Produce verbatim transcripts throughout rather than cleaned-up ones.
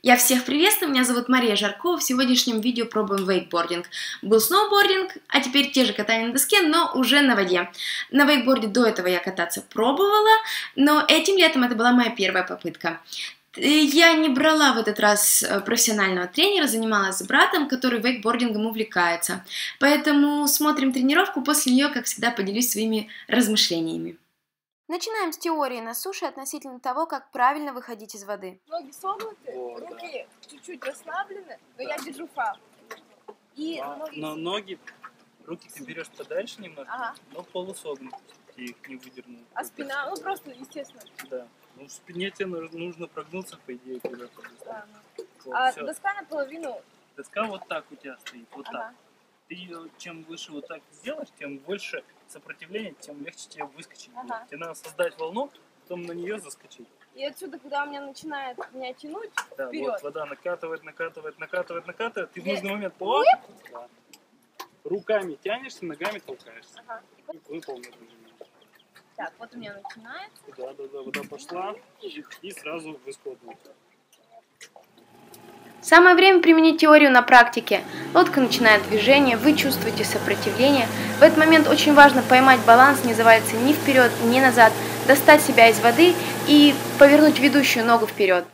Я всех приветствую, меня зовут Мария Жаркова. В сегодняшнем видео пробуем вейкбординг. Был сноубординг, а теперь те же катания на доске, но уже на воде. На вейкборде до этого я кататься пробовала, но этим летом это была моя первая попытка. Я не брала в этот раз профессионального тренера, занималась с братом, который вейкбордингом увлекается. Поэтому смотрим тренировку, после нее, как всегда, поделюсь своими размышлениями. Начинаем с теории на суше относительно того, как правильно выходить из воды. Ноги согнуты, О, руки да. чуть-чуть расслаблены, но да. я держу фал. И а, ноги... Но ноги, руки ты берешь подальше немного, ага. но полусогнуты, ты их не выдернул. А спина, ну просто естественно. Да, ну в спине тебе нужно прогнуться, по идее, куда-то. Да, ну. вот, а все. Доска наполовину? Доска вот так у тебя стоит, вот ага. так. Ты ее чем выше вот так сделаешь, тем больше сопротивления, тем легче тебе выскочить ага. будет. Тебе надо создать волну, потом на нее заскочить. И отсюда, когда у меня начинает меня тянуть, да, вперед. Вот вода накатывает, накатывает, накатывает, накатывает, ты в Нет. нужный момент оп, да. руками тянешься, ногами толкаешься. Ага. И выполнил движение. Так, вот у меня начинается. Да, да, да, вода пошла и сразу выскочила. Самое время применить теорию на практике. Лодка начинает движение, вы чувствуете сопротивление. В этот момент очень важно поймать баланс, не завалиться ни вперед, ни назад, достать себя из воды и повернуть ведущую ногу вперед.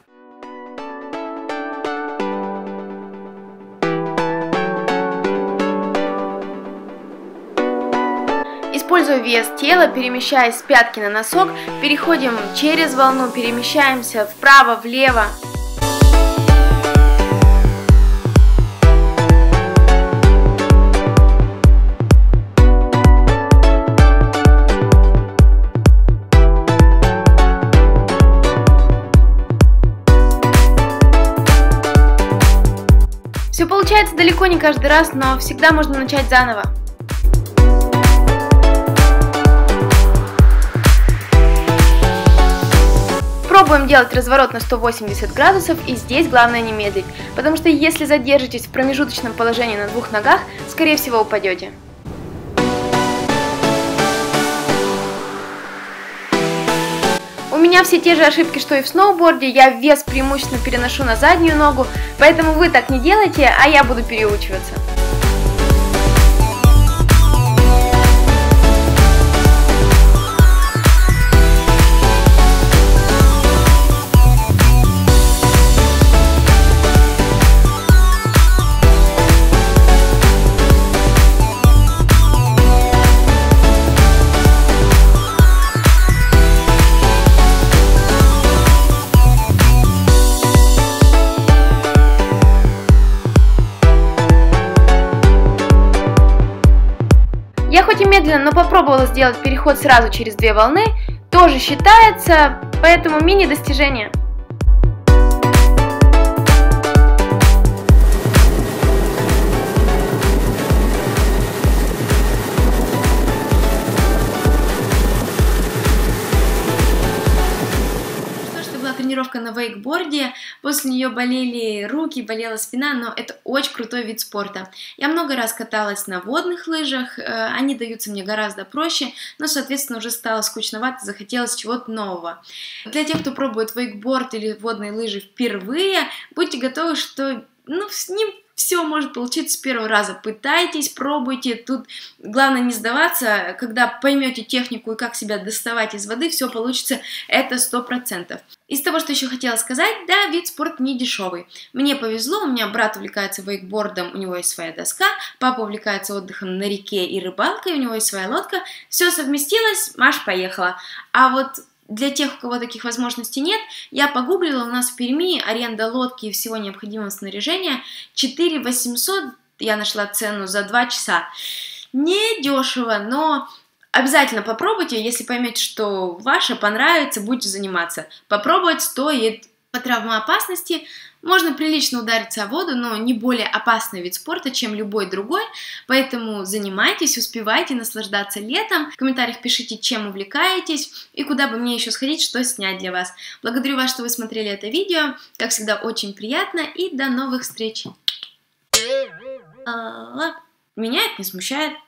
Используя вес тела, перемещаясь с пятки на носок, переходим через волну, перемещаемся вправо, влево. Все получается далеко не каждый раз, но всегда можно начать заново. Пробуем делать разворот на сто восемьдесят градусов, и здесь главное не медлить, потому что если задержитесь в промежуточном положении на двух ногах, скорее всего упадете. У меня все те же ошибки, что и в сноуборде, я вес преимущественно переношу на заднюю ногу, поэтому вы так не делайте, а я буду переучиваться. Я хоть и медленно, но попробовала сделать переход сразу через две волны, тоже считается, поэтому мини-достижение. Тренировка на вейкборде, после нее болели руки, болела спина, но это очень крутой вид спорта. Я много раз каталась на водных лыжах, они даются мне гораздо проще, но, соответственно, уже стало скучновато, захотелось чего-то нового. Для тех, кто пробует вейкборд или водные лыжи впервые, будьте готовы, что ну, с ним все может получиться с первого раза. Пытайтесь, пробуйте. Тут главное не сдаваться. Когда поймете технику и как себя доставать из воды, все получится. Это сто процентов. Из того, что еще хотела сказать, да, вид спорта не дешевый. Мне повезло, у меня брат увлекается вейкбордом, у него есть своя доска, папа увлекается отдыхом на реке и рыбалкой, у него есть своя лодка. Все совместилось, Маш поехала. А вот для тех, у кого таких возможностей нет, я погуглила, у нас в Перми аренда лодки и всего необходимого снаряжения четыре тысячи восемьсот, я нашла цену за два часа. Не дешево, но обязательно попробуйте, если поймете, что ваше понравится, будете заниматься. Попробовать стоит. По травмоопасности можно прилично удариться о воду, но не более опасный вид спорта, чем любой другой, поэтому занимайтесь, успевайте наслаждаться летом. В комментариях пишите, чем увлекаетесь и куда бы мне еще сходить, что снять для вас. Благодарю вас, что вы смотрели это видео, как всегда очень приятно, и до новых встреч. Меня это не смущает.